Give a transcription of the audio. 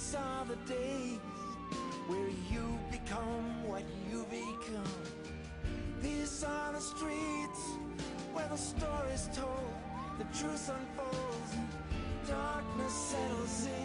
These are the days where you become what you become. These are the streets where the story's told, the truth unfolds, and darkness settles in.